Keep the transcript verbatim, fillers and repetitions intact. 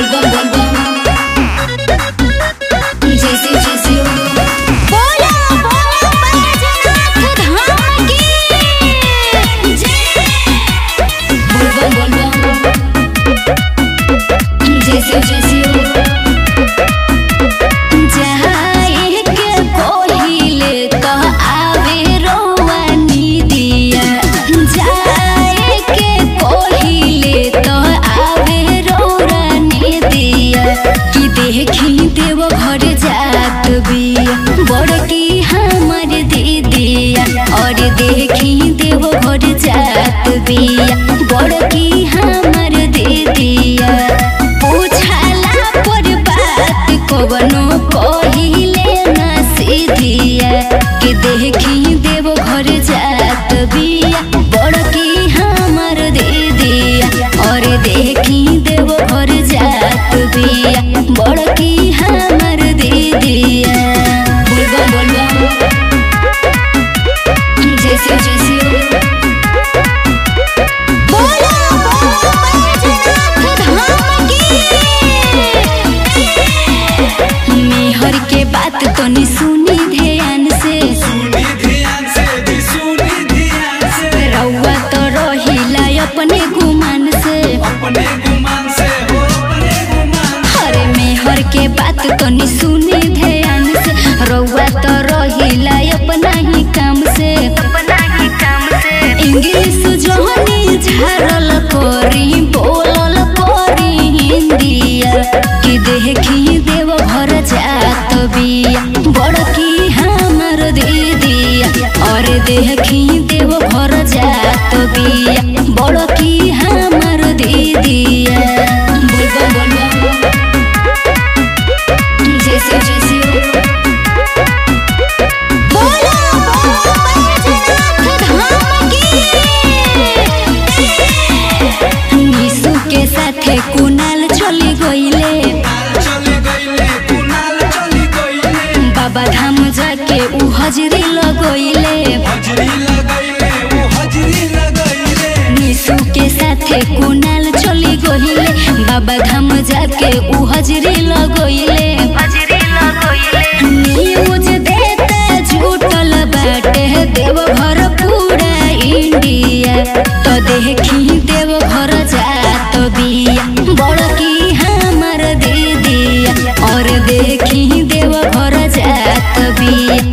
बोलबम बोलबम जैसे जैसे बोला बोला बैजनाथ धाम की जय। बोलबम बोलबम जैसे जैसे देखी देव घर जात बिया बड़की हमर दीदिया और देखी देव घर जात बिया बड़की हमर दीदिया पूछला पर बात कवनो कहिले ना सीधिया कि देखी देव घर जात बिया बड़की हमर दीदिया और देखी देव घर जात बिया बड़की हमर दीदिया। बोलबम बोलबम जैसे जैसे बोला बोला बैजनाथ धाम की। मेहर के बात तो नहीं सुनी ध्यान से सुनी ध्यान से जी सुनी ध्यान से रउआ तो रहिला अपने गुमान से अपने गुमान से हो अपने गुमान अरे मेहर के बात तो नहीं सुनी ध्यान से रउआ तो रहिला अपना ही काम से अपना ही काम से इंग्लिश जोहनी झारल करी बोलल करी हिंदिया कि देखी देव घर जात बिया बड़की हमर दीदिया और देखी देव घर जात बिया बड़की हमर दीदिया। बोलबम बोलबम जैसे जैसे बोला बोला बैजनाथ धाम की। यीशु के साथे कुणाल चली गइले चली गइले कुणाल चली गइले बाबा धाम जाके उ हजरी लगइले हजरी लगइले वो हजरी लगइले यीशु के साथे कुणाल चली गइले बाबा धाम जाके उ हजरी लगइले हजरी लगइले न्यूज देता झूठल बाटे देव घर पूरा इंडिया तो देखी देव घर जात बिया बड़की हमर दीदिया और देखी देव घर जात बिया